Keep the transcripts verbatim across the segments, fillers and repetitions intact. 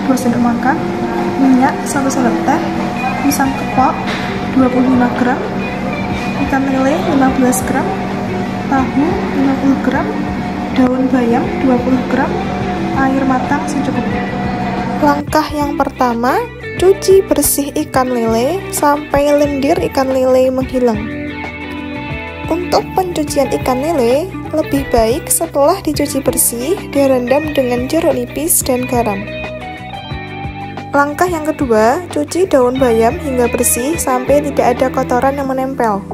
dua sendok makan, minyak satu sendok teh, pisang kepok dua puluh lima gram, ikan lele lima belas gram, tahu lima puluh gram, daun bayam dua puluh gram, air matang secukupnya. Langkah yang pertama, cuci bersih ikan lele sampai lendir ikan lele menghilang. Untuk pencucian ikan lele, lebih baik setelah dicuci bersih, direndam dengan jeruk nipis dan garam. Langkah yang kedua, cuci daun bayam hingga bersih sampai tidak ada kotoran yang menempel.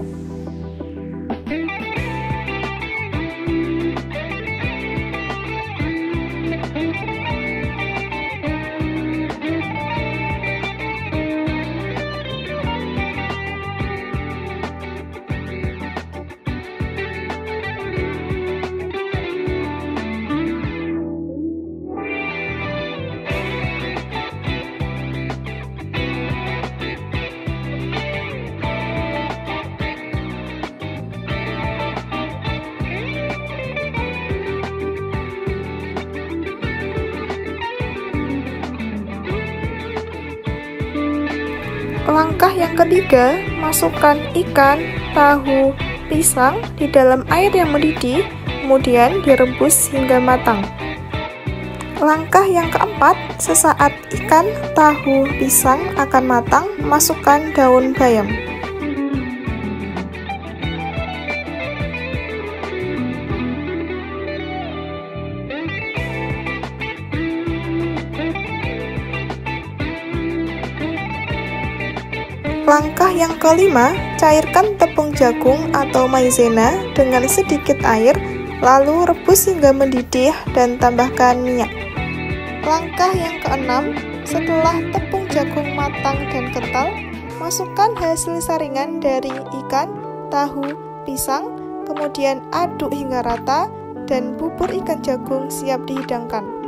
Langkah yang ketiga, masukkan ikan, tahu, pisang di dalam air yang mendidih, kemudian direbus hingga matang. Langkah yang keempat, sesaat ikan, tahu, pisang akan matang, masukkan daun bayam. Langkah yang kelima, cairkan tepung jagung atau maizena dengan sedikit air, lalu rebus hingga mendidih dan tambahkan minyak. Langkah yang keenam, setelah tepung jagung matang dan kental, masukkan hasil saringan dari ikan, tahu, pisang, kemudian aduk hingga rata, dan bubur ikan jagung siap dihidangkan.